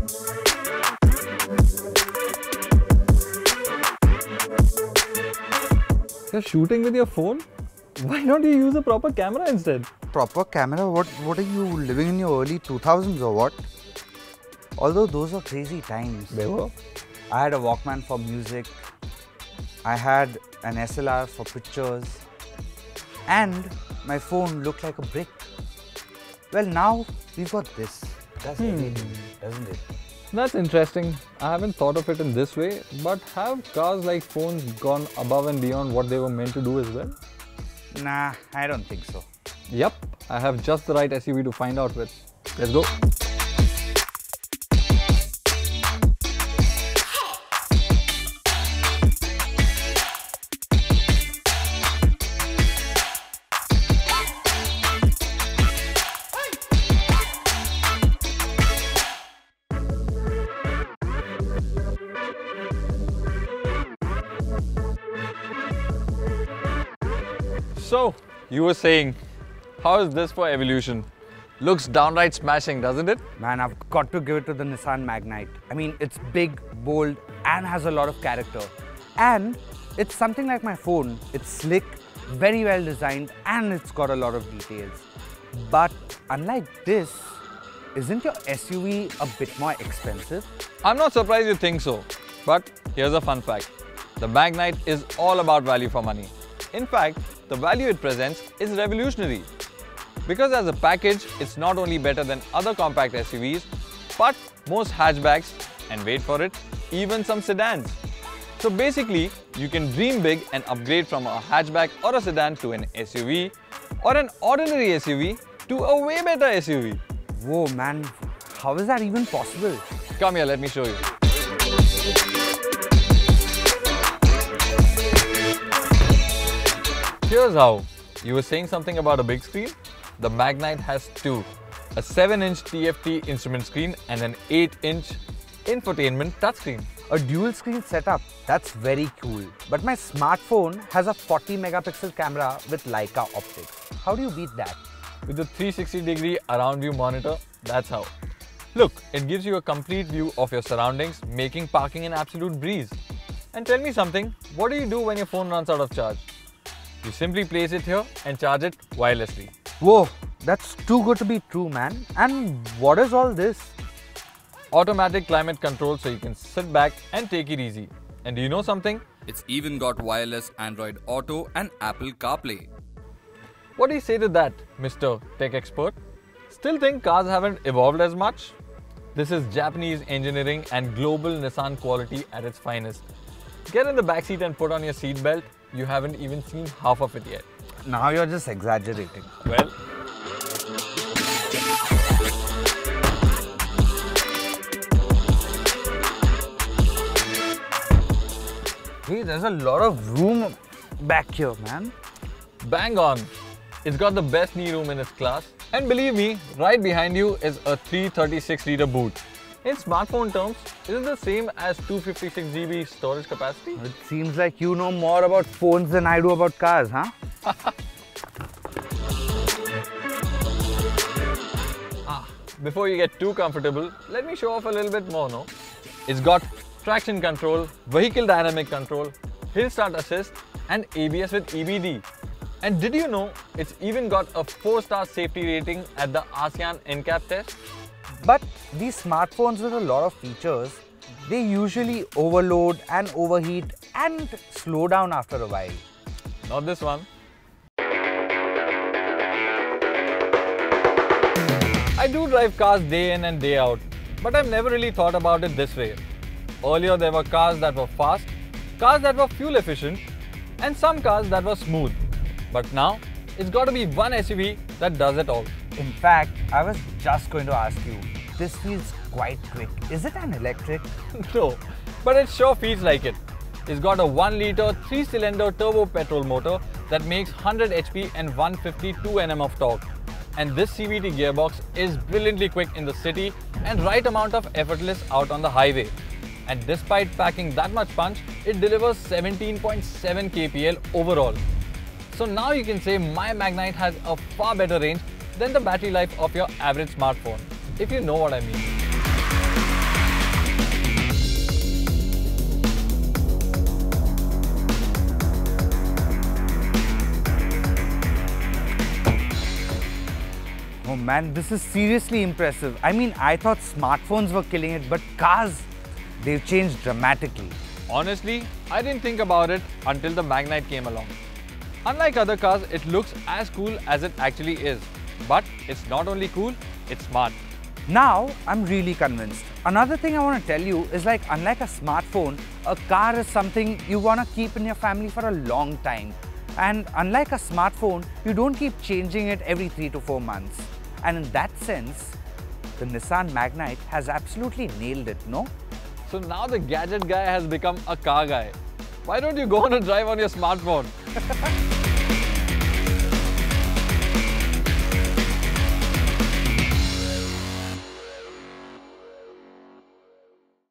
You're shooting with your phone? Why don't you use a proper camera instead? Proper camera? What are you, living in your early 2000s or what? Although those were crazy times. They were. I had a Walkman for music. I had an SLR for pictures. And my phone looked like a brick. Well, now we've got this. That's everything, doesn't it? That's interesting. I haven't thought of it in this way, but have cars like phones gone above and beyond what they were meant to do as well? Nah, I don't think so. Yup, I have just the right SUV to find out with. Let's go. So, you were saying, how is this for evolution? Looks downright smashing, doesn't it? Man, I've got to give it to the Nissan Magnite. I mean, it's big, bold, and has a lot of character. And it's something like my phone. It's slick, very well designed, and it's got a lot of details. But unlike this, isn't your SUV a bit more expensive? I'm not surprised you think so. But here's a fun fact. The Magnite is all about value for money. In fact, the value it presents is revolutionary. Because as a package, it's not only better than other compact SUVs, but most hatchbacks, and wait for it, even some sedans. So basically, you can dream big and upgrade from a hatchback or a sedan to an SUV, or an ordinary SUV to a way better SUV. Whoa, man, how is that even possible? Come here, let me show you. Here's how. You were saying something about a big screen? The Magnite has two. A 7-inch TFT instrument screen and an 8-inch infotainment touchscreen. A dual screen setup, that's very cool. But my smartphone has a 40 megapixel camera with Leica optics. How do you beat that? With a 360-degree around view monitor, that's how. Look, it gives you a complete view of your surroundings, making parking an absolute breeze. And tell me something, what do you do when your phone runs out of charge? You simply place it here and charge it wirelessly. Whoa, that's too good to be true, man. And what is all this? Automatic climate control, so you can sit back and take it easy. And do you know something? It's even got wireless Android Auto and Apple CarPlay. What do you say to that, Mr. Tech Expert? Still think cars haven't evolved as much? This is Japanese engineering and global Nissan quality at its finest. Get in the backseat and put on your seatbelt. You haven't even seen half of it yet. Now you're just exaggerating. Well, Hey, there's a lot of room back here, man. bang on. It's got the best knee room in its class. And believe me, right behind you is a 336-liter boot. In smartphone terms, is it the same as 256 GB storage capacity? It seems like you know more about phones than I do about cars, huh? Before you get too comfortable, let me show off a little bit more, no? It's got traction control, vehicle dynamic control, hill start assist, and ABS with EBD. And did you know it's even got a 4-star safety rating at the ASEAN NCAP test? But these smartphones with a lot of features, they usually overload and overheat and slow down after a while. Not this one. I do drive cars day in and day out, but I've never really thought about it this way. Earlier there were cars that were fast, cars that were fuel efficient, and some cars that were smooth. But now, it's got to be one SUV that does it all. In fact, I was just going to ask you, this feels quite quick. Is it an electric? No, but it sure feels like it. It's got a 1-liter 3-cylinder turbo petrol motor that makes 100 HP and 152 Nm of torque. And this CVT gearbox is brilliantly quick in the city and right amount of effortless out on the highway. And despite packing that much punch, it delivers 17.7 kpl overall. So now you can say my Magnite has a far better range than the battery life of your average smartphone, if you know what I mean. man, this is seriously impressive. I mean, I thought smartphones were killing it, but cars, they've changed dramatically. Honestly, I didn't think about it until the Magnite came along. Unlike other cars, it looks as cool as it actually is. But it's not only cool, it's smart. Now, I'm really convinced. Another thing I want to tell you is like, unlike a smartphone, a car is something you want to keep in your family for a long time. And unlike a smartphone, you don't keep changing it every 3 to 4 months. And in that sense, the Nissan Magnite has absolutely nailed it, no? So now the gadget guy has become a car guy. Why don't you go on a drive on your smartphone?